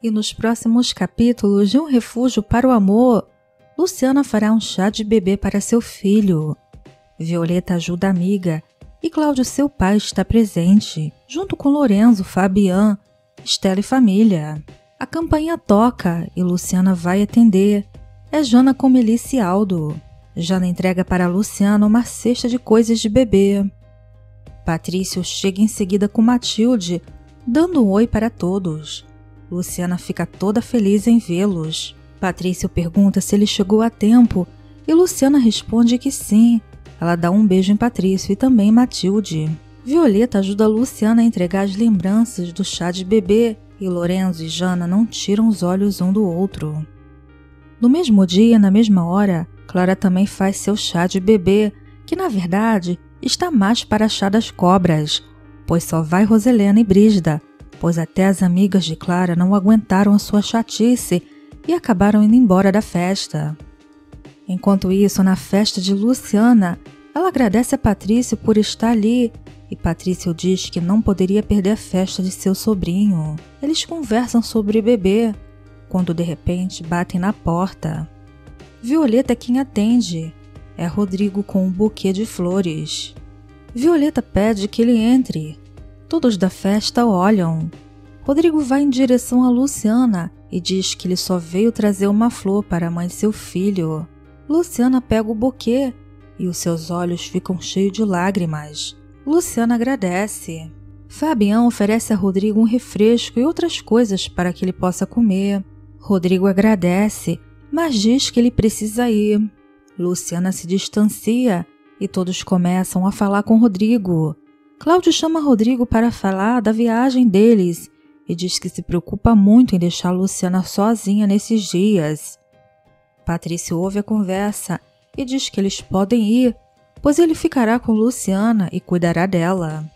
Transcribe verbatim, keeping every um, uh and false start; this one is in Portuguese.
E nos próximos capítulos de Um Refúgio para o Amor, Luciana fará um chá de bebê para seu filho. Violeta ajuda a amiga e Cláudio, seu pai, está presente, junto com Lorenzo, Fabian, Estela e família. A campainha toca e Luciana vai atender. É Jana com Melissa e Aldo. Jana entrega para Luciana uma cesta de coisas de bebê. Patrício chega em seguida com Matilde, dando um oi para todos. Luciana fica toda feliz em vê-los. Patrício pergunta se ele chegou a tempo e Luciana responde que sim. Ela dá um beijo em Patrício e também em Matilde. Violeta ajuda Luciana a entregar as lembranças do chá de bebê e Lorenzo e Jana não tiram os olhos um do outro. No mesmo dia, na mesma hora, Clara também faz seu chá de bebê, que na verdade está mais para chá das cobras, pois só vai Roselena e Brígida, pois até as amigas de Clara não aguentaram a sua chatice e acabaram indo embora da festa. Enquanto isso, na festa de Luciana, ela agradece a Patrício por estar ali e Patrício diz que não poderia perder a festa de seu sobrinho. Eles conversam sobre bebê, quando de repente batem na porta. Violeta é quem atende. É Rodrigo com um buquê de flores. Violeta pede que ele entre. Todos da festa olham. Rodrigo vai em direção a Luciana e diz que ele só veio trazer uma flor para a mãe de seu filho. Luciana pega o buquê e os seus olhos ficam cheios de lágrimas. Luciana agradece. Fabião oferece a Rodrigo um refresco e outras coisas para que ele possa comer. Rodrigo agradece, mas diz que ele precisa ir. Luciana se distancia e todos começam a falar com Rodrigo. Cláudio chama Rodrigo para falar da viagem deles e diz que se preocupa muito em deixar Luciana sozinha nesses dias. Patrício ouve a conversa e diz que eles podem ir, pois ele ficará com Luciana e cuidará dela.